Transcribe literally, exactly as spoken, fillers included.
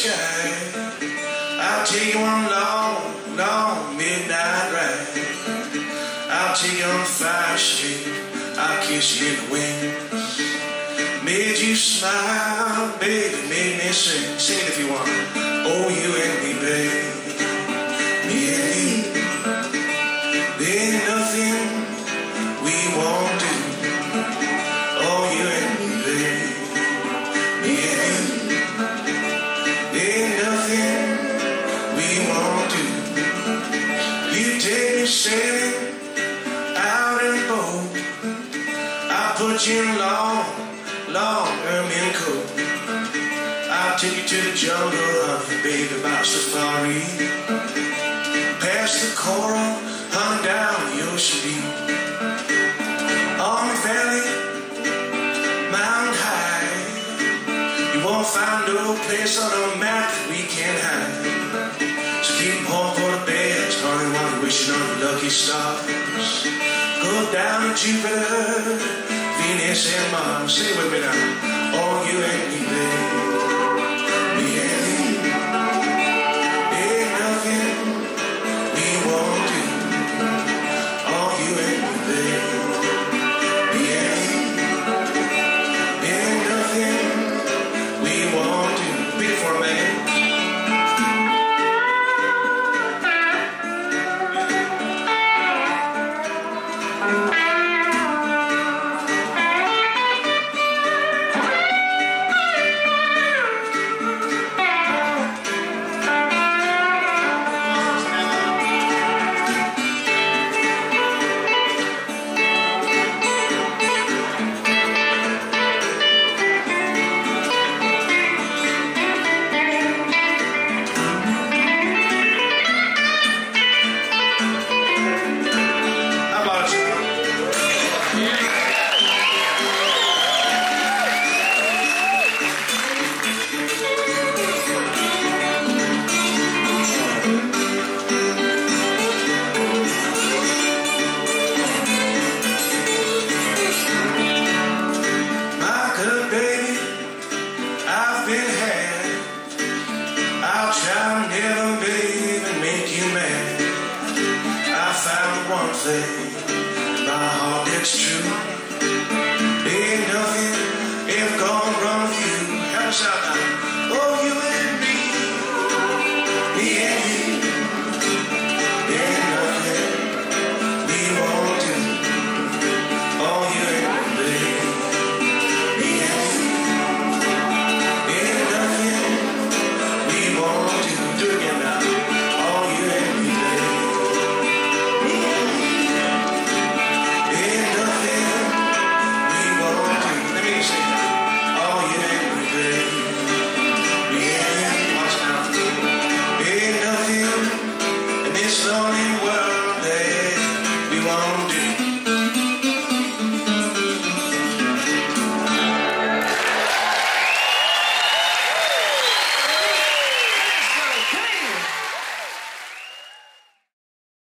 sky. I'll take you on a long, long midnight ride. I'll take you on the fire escape. I'll kiss you in the wings. Made you smile, baby, made me sing. Sing it if you want. Oh, you and me, baby. Me and you. There ain't nothing we won't do. Oh, you and me, baby. Me and you. There ain't nothing we won't do. You take me sailing out in a boat. I'll put you in long, long ermine coat. I'll take you to the jungle, honey, baby, by safari. Past the coral, honey, down the ocean deep. On the valley, mountain high. You won't find no place on a map that we can't hide. So keep home for the best, honey, while you're wishing on your lucky stars. Go down to Jupiter, Venus and Mars. Say it with me now. Oh, you and me, baby. Me and you. Ain't nothing we won't do. Oh, you and me, baby. Me and you. Ain't nothing we won't do. Beat it for a man. Lonely world that we won't do.